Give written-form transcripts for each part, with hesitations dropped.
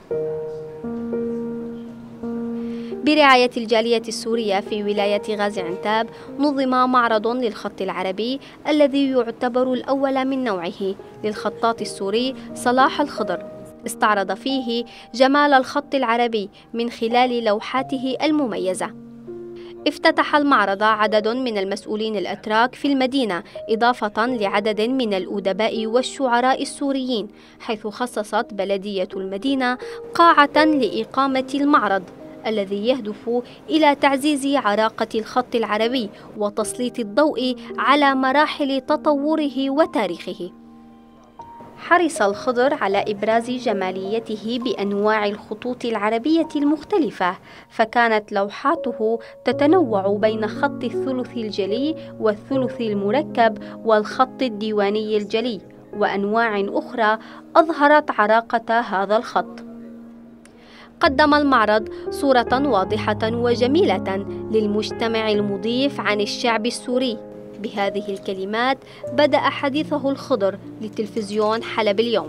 برعاية الجالية السورية في ولاية غازي عنتاب نظم معرض للخط العربي الذي يعتبر الأول من نوعه للخطاط السوري صلاح الخضر. استعرض فيه جمال الخط العربي من خلال لوحاته المميزة. افتتح المعرض عدد من المسؤولين الأتراك في المدينة إضافة لعدد من الأدباء والشعراء السوريين، حيث خصصت بلدية المدينة قاعة لإقامة المعرض الذي يهدف إلى تعزيز عراقة الخط العربي وتسليط الضوء على مراحل تطوره وتاريخه. حرص الخضر على إبراز جماليته بأنواع الخطوط العربية المختلفة، فكانت لوحاته تتنوع بين خط الثلث الجلي والثلث المركب والخط الديواني الجلي وأنواع أخرى أظهرت عراقة هذا الخط. قدم المعرض صورة واضحة وجميلة للمجتمع المضيف عن الشعب السوري. بهذه الكلمات بدأ حديثه الخضر لتلفزيون حلب اليوم.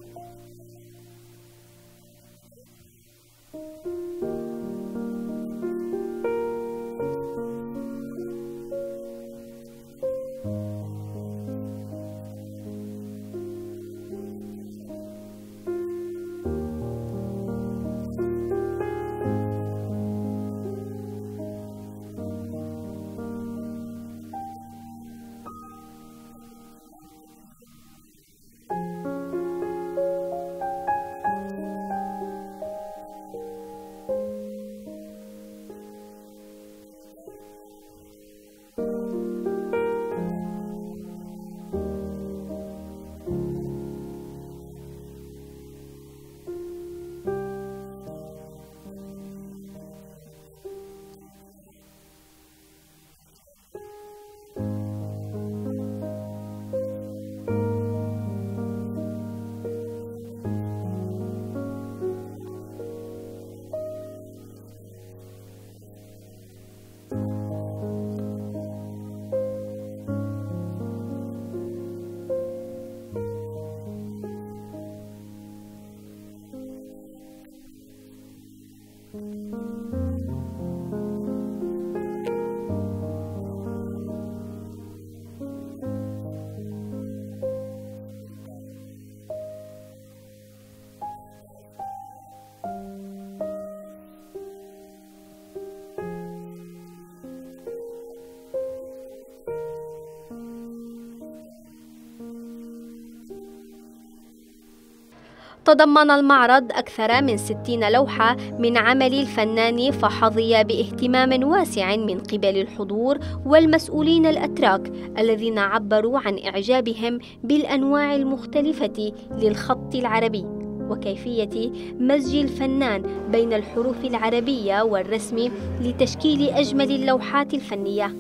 تضمن المعرض أكثر من 60 لوحة من عمل الفنان، فحظي باهتمام واسع من قبل الحضور والمسؤولين الأتراك الذين عبروا عن إعجابهم بالأنواع المختلفة للخط العربي وكيفية مزج الفنان بين الحروف العربية والرسم لتشكيل أجمل اللوحات الفنية.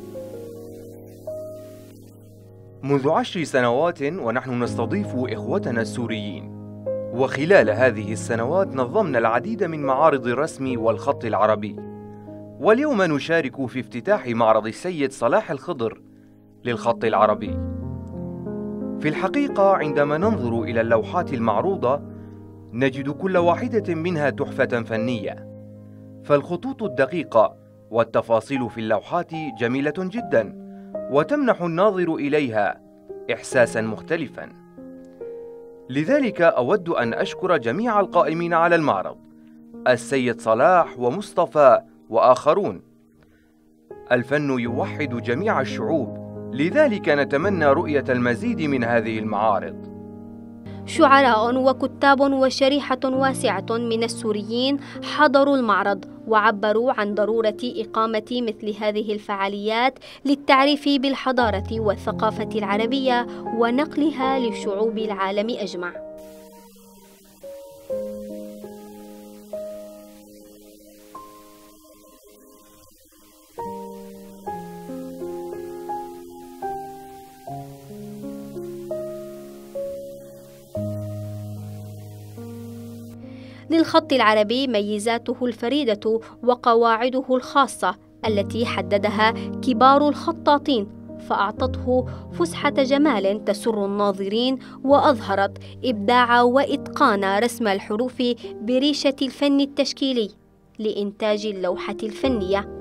منذ 10 سنوات ونحن نستضيف إخوتنا السوريين، وخلال هذه السنوات نظمنا العديد من معارض الرسم والخط العربي، واليوم نشارك في افتتاح معرض السيد صلاح الخضر للخط العربي. في الحقيقة عندما ننظر إلى اللوحات المعروضة نجد كل واحدة منها تحفة فنية، فالخطوط الدقيقة والتفاصيل في اللوحات جميلة جدا وتمنح الناظر إليها إحساسا مختلفا. لذلك أود أن أشكر جميع القائمين على المعرض، السيد صلاح ومصطفى وآخرون. الفن يوحد جميع الشعوب، لذلك نتمنى رؤية المزيد من هذه المعارض. شعراء وكتاب وشريحة واسعة من السوريين حضروا المعرض وعبروا عن ضرورة إقامة مثل هذه الفعاليات للتعريف بالحضارة والثقافة العربية ونقلها لشعوب العالم أجمع. للخط العربي ميزاته الفريدة وقواعده الخاصة التي حددها كبار الخطاطين، فأعطته فسحة جمال تسر الناظرين، وأظهرت إبداع وإتقان رسم الحروف بريشة الفن التشكيلي لإنتاج اللوحة الفنية.